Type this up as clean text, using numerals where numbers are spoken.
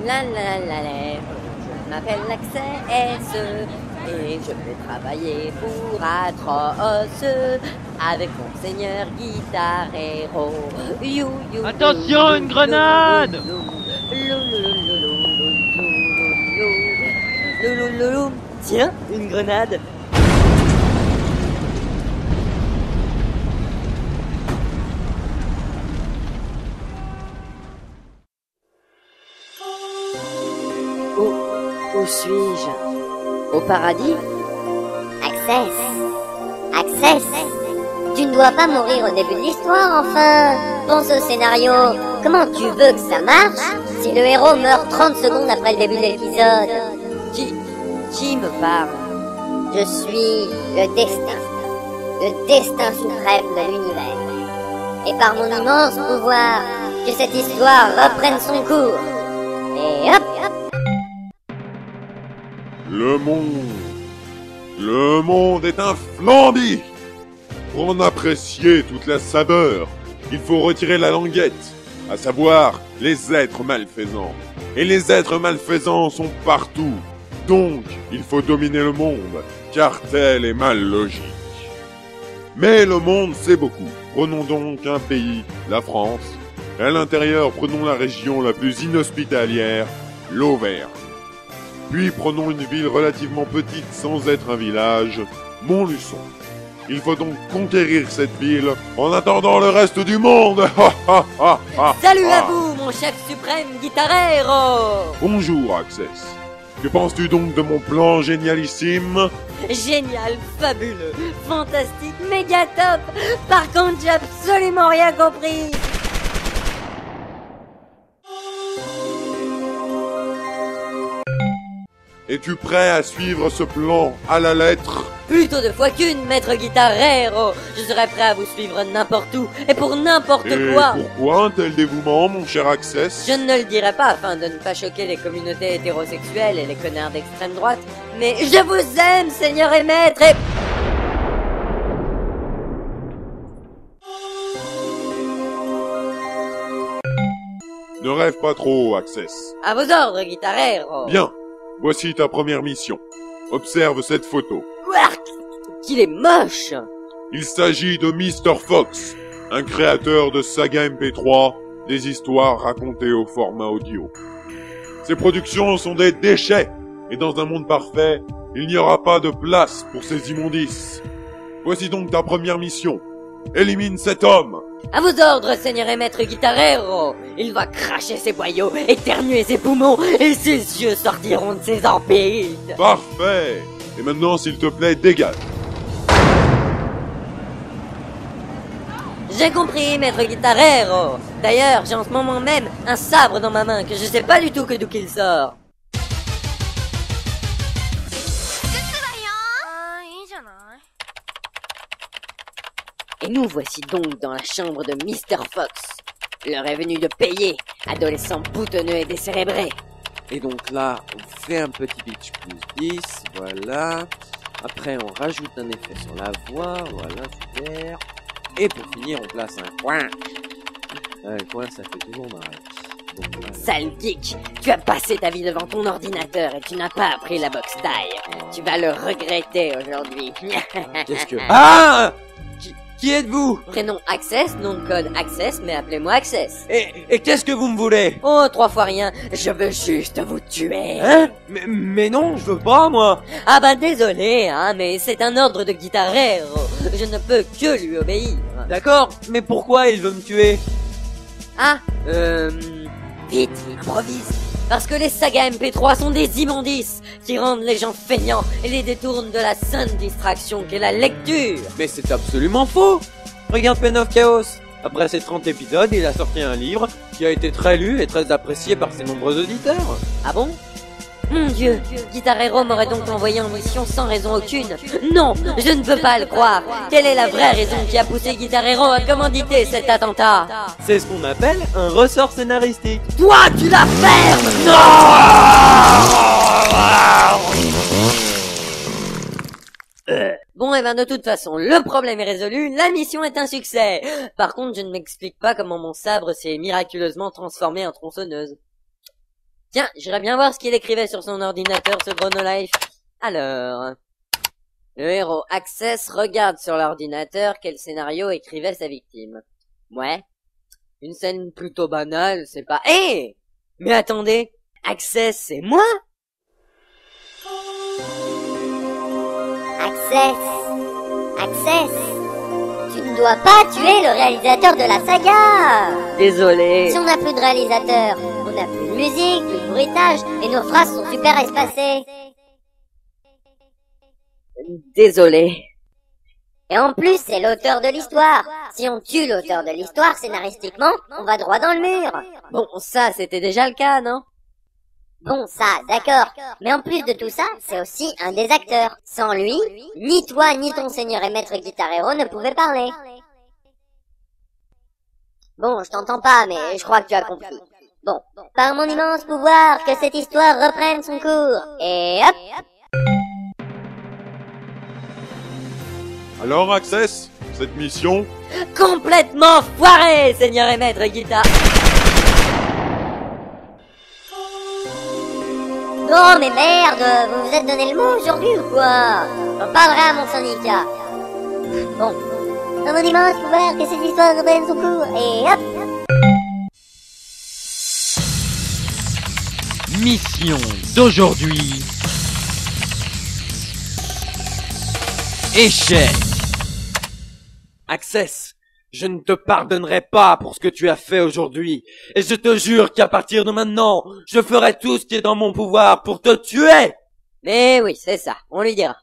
Je m'appelle Access et je vais travailler pour Atroce avec mon seigneur Guitar Hero. Attention, une grenade! Tiens, une grenade. Où suis-je? Au paradis? Access, tu ne dois pas mourir au début de l'histoire, enfin. Pense au scénario. Comment tu veux que ça marche si le héros meurt 30 secondes après le début de l'épisode? Qui me parle? Je suis le destin suprême de l'univers. Et par mon immense pouvoir, que cette histoire reprenne son cours. Et hop! Le monde est un flambi. Pour en apprécier toute la saveur, il faut retirer la languette, à savoir les êtres malfaisants. Et les êtres malfaisants sont partout. Donc, il faut dominer le monde, car tel est ma logique. Mais le monde, c'est beaucoup. Prenons donc un pays, la France. Et à l'intérieur, prenons la région la plus inhospitalière, l'Auvergne. Puis prenons une ville relativement petite sans être un village, Montluçon. Il faut donc conquérir cette ville en attendant le reste du monde. Salut à vous, mon chef suprême Guitar Hero. Bonjour, Access. Que penses-tu donc de mon plan génialissime? Génial, fabuleux, fantastique, méga top. Par contre, j'ai absolument rien compris. Es-tu prêt à suivre ce plan à la lettre? Plutôt deux fois qu'une, maître Guitar Hero. Je serai prêt à vous suivre n'importe où et pour n'importe quoi. Pourquoi un tel dévouement, mon cher Access? Je ne le dirai pas afin de ne pas choquer les communautés hétérosexuelles et les connards d'extrême droite, mais je vous aime, seigneur et maître, et... Ne rêve pas trop, Access. À vos ordres, Guitar Hero. Bien, voici ta première mission. Observe cette photo. Ouark, qu'il est moche. Il s'agit de Mr. Fox, un créateur de saga MP3, des histoires racontées au format audio. Ces productions sont des déchets, et dans un monde parfait, il n'y aura pas de place pour ces immondices. Voici donc ta première mission. Élimine cet homme. À vos ordres, seigneur et maître Guitar Hero. Il va cracher ses boyaux, éternuer ses poumons, et ses yeux sortiront de ses orbites. Parfait. Et maintenant, s'il te plaît, dégage. J'ai compris, maître Guitar Hero. D'ailleurs, j'ai en ce moment même un sabre dans ma main que je sais pas du tout d'où qu'il sort. Et nous voici donc dans la chambre de Mr. Fox. L'heure est venue de payer, adolescent boutonneux et décérébré. Et donc là, on fait un petit pitch plus 10, voilà. Après, on rajoute un effet sur la voix, voilà, super. Et pour finir, on place un coin. Le coin, ça fait toujours marrer. Donc, voilà. Sale geek, tu as passé ta vie devant ton ordinateur et tu n'as pas appris la boxe taille. Tu vas le regretter aujourd'hui. Qu'est-ce que... Ah! Qui êtes-vous? Prénom Access, nom de code Access, mais appelez-moi Access. Et qu'est-ce que vous me voulez? Oh, 3 fois rien, je veux juste vous tuer. Hein? Mais non, je veux pas, moi. Ah bah désolé, hein, mais c'est un ordre de Guitar Hero. Je ne peux que lui obéir. D'accord, mais pourquoi il veut me tuer? Ah, vite, improvise. Parce que les sagas MP3 sont des immondices qui rendent les gens feignants et les détournent de la sainte distraction qu'est la lecture. Mais c'est absolument faux. Regarde Pen of Chaos. Après ces 30 épisodes, il a sorti un livre qui a été très lu et très apprécié par ses nombreux auditeurs. Ah bon? Mon Dieu, Guitar Hero m'aurait donc envoyé en mission sans raison aucune. Non, je ne peux pas le croire. Quelle est la vraie raison qui a poussé Guitar Hero à commanditer cet attentat? C'est ce qu'on appelle un ressort scénaristique. Toi, tu la fermes! Non! Bon, et ben de toute façon, le problème est résolu, la mission est un succès. Par contre, je ne m'explique pas comment mon sabre s'est miraculeusement transformé en tronçonneuse. Tiens, j'irais bien voir ce qu'il écrivait sur son ordinateur, ce gros no-life. Alors... Le héros Access regarde sur l'ordinateur quel scénario écrivait sa victime. Ouais. Une scène plutôt banale, c'est pas... Hé! Mais attendez! Access, c'est moi? Access, tu ne dois pas tuer le réalisateur de la saga. Désolé. Si on n'a plus de réalisateur, on n'a plus de musique, plus de bruitage, et nos phrases sont super espacées. Désolé. Et en plus, c'est l'auteur de l'histoire. Si on tue l'auteur de l'histoire, scénaristiquement, on va droit dans le mur. Bon, ça, c'était déjà le cas, non? Bon, ça, d'accord. Mais en plus de tout ça, c'est aussi un des acteurs. Sans lui, ni toi, ni ton seigneur et maître Guitar Hero ne pouvaient parler. Bon, je t'entends pas, mais je crois que tu as compris. Bon, par mon immense pouvoir, que cette histoire reprenne son cours. Et hop! Alors, Access, cette mission? Complètement foiré, seigneur et maître Guitar. Non mais merde, vous vous êtes donné le mot aujourd'hui ou quoi? J'en parlerai à mon syndicat. Bon, par mon immense pouvoir, que cette histoire reprenne son cours. Et hop! Mission d'aujourd'hui. Échec. Access, je ne te pardonnerai pas pour ce que tu as fait aujourd'hui. Et je te jure qu'à partir de maintenant, je ferai tout ce qui est dans mon pouvoir pour te tuer. Mais oui, c'est ça, on lui dira.